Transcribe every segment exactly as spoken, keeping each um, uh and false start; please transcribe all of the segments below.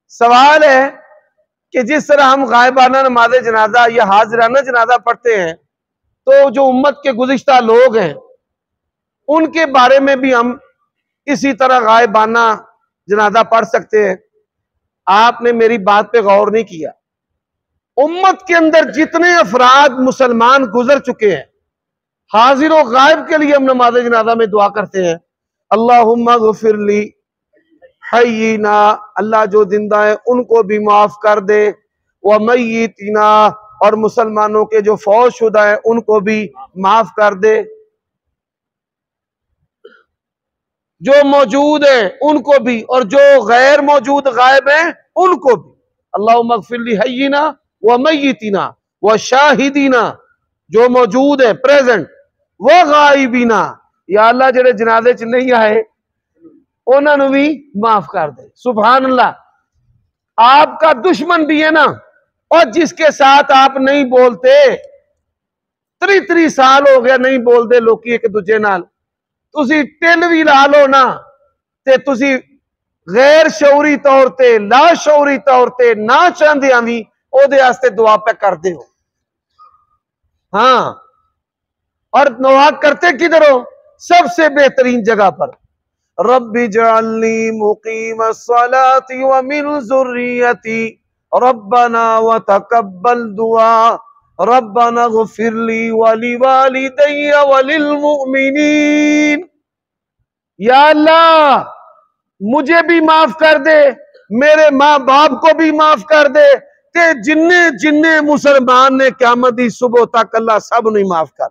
सवाल है कि जिस तरह हम गायबाना नमाज जनाजा या हाजिराना जनाजा पढ़ते हैं, तो जो उम्मत के गुज़िश्ता लोग हैं उनके बारे में भी हम इसी तरह गायबाना जनाजा पढ़ सकते हैं। आपने मेरी बात पे गौर नहीं किया। उम्मत के अंदर जितने अफराद मुसलमान गुजर चुके हैं, हाजिर और गायब के लिए हम नमाज जनाजा में दुआ करते हैं, अल्लाहुम्मा गुफिरली हय्यिना, अल्लाह जो जिंदा है उनको भी माफ कर दे, व मय्यितिना, और मुसलमानों के जो फौत शुदा है उनको भी माफ कर दे, जो मौजूद है उनको भी और जो गैर मौजूद गायब है उनको भी। अल्लाहुम्मा गफिरली हय्यिना व मय्यितिना व शाहिदीना, जो मौजूद है प्रेजेंट, व गायबीना, या अल्लाह जेड़े जनाजे च नहीं आए उन्होंने भी माफ कर दे। सुभान अल्लाह। आपका दुश्मन भी है ना, और जिसके साथ आप नहीं बोलते, त्री त्री साल हो गया नहीं बोलते लोग एक दूजे नाल, तुसी टिल भी ला लो ना, ते तुसी गैर शौरी तौर ते, ला शौरी तौर ते, ना चाहदियां भी ओदे वास्ते दुआ पे करते हो। हाँ, और दुआ करते किधर हो? सबसे बेहतरीन जगह पर, रब्बी जअलनी मुकीमस्सलाति व मिन ज़ुर्रियती रब्बना व तक़ब्बल दुआ रब्बना ग़फ़िरली व लिवालिदैया व लिलमुमिनीन। या अल्लाह मुझे भी माफ कर दे, मेरे माँ बाप को भी माफ कर दे, ते जिन्ने जिन्ने मुसलमान ने क़यामत दी सुबह तक अल्लाह सब नहीं माफ कर।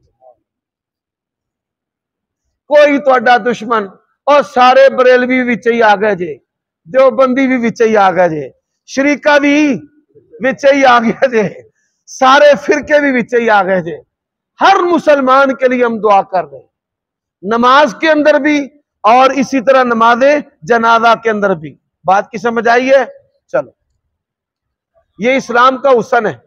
कोई तुहाडा दुश्मन, और सारे बरेलवी विच ही आ गए जे, देवबंदी भी विच ही आ गए जे, शरीका भी विच ही आ गए जे, सारे फिरके भी विच ही आ गए जे। हर मुसलमान के लिए हम दुआ कर रहे हैं, नमाज के अंदर भी और इसी तरह नमाज जनाजा के अंदर भी। बात की समझ आई है? चलो, ये इस्लाम का हुस्न है।